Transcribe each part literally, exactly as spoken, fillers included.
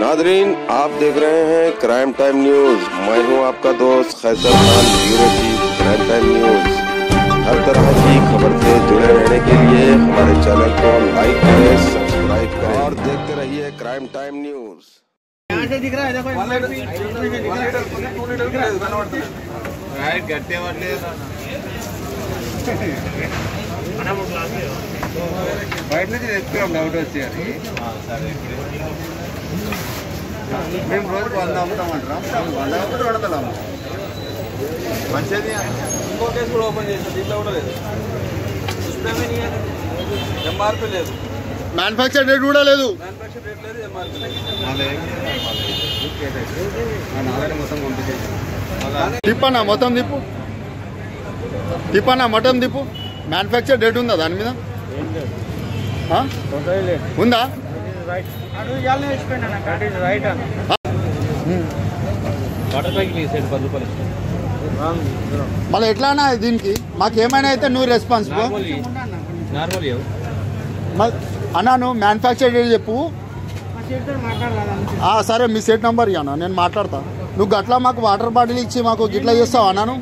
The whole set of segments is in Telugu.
नादरीन, आप देख रहे हैं क्राइम टाइम न्यूज। मैं हूं आपका दोस्त Qaiser Khan, bureau chief crime time news. हर तरह की खबर से जुड़े रहने के लिए हमारे चैनल को लाइक करें, सब्सक्राइब करें और देखते रहिए क्राइम टाइम न्यूज। यहाँ से दिख रहा है, देखो బయట నుంచి తెచ్చుకున్నాం డౌట్ వచ్చి అది మేము రోజుకు వంద అమ్ముతామంటాం, వంద అమ్ముతాం రెండు వందలు అమ్ముతాం మంచిది. ఇంకో కేసు కూడా ఓపెన్ చేసాం, దీంట్లో కూడా లేదు, ఎంఆర్పీ లేదు, మ్యానుఫ్యాక్చర్ రేట్ కూడా లేదు, మ్యానుఫ్యాక్చర్ రేట్ లేదు, ఎంఆర్పీ లేదు. మొత్తం పంపించేసి తిప్పన్నా మొత్తం తిప్పు, తిప్పన్నా మొత్తం తిప్పు. మ్యానుఫ్యాక్చర్ రేట్ ఉందా దాని మీద? ఉందా? మళ్ళీ ఎట్లానా దీనికి మాకేమైనా అయితే నువ్వు రెస్పాన్సిబుల్ అన్నా. నువ్వు మ్యానుఫ్యాక్చర్ రేట్ చెప్పు. సరే మీ సెట్ నెంబర్ ఇవ్వనా, నేను మాట్లాడతా. నువ్వు గట్లా మాకు వాటర్ బాటిల్ ఇచ్చి మాకు గిట్లా చేస్తావు అన్నాను.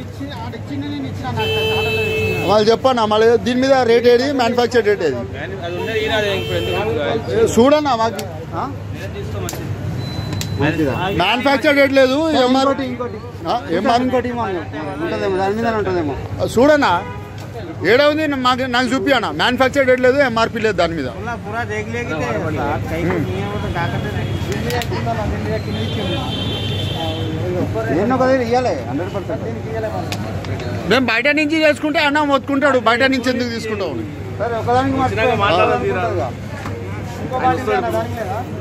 వాళ్ళు చెప్పన్నా మళ్ళీ దీని మీద రేట్ ఏది, మ్యానుఫ్యాక్చర్ రేట్ ఏది చూడన్నా. మాకు మ్యానుఫ్యాక్చర్ రేట్ లేదు, చూడన్నా ఏడా ఉంది మాకు, నాకు చూపి అన్న. మ్యానుఫ్యాక్చర్ రేట్ లేదు, ఎంఆర్పీ లేదు దాని మీద. మేము బయట నుంచి చేసుకుంటే అన్న మొత్తుకుంటాడు, బయట నుంచి ఎందుకు తీసుకుంటావు? ఒకదానికి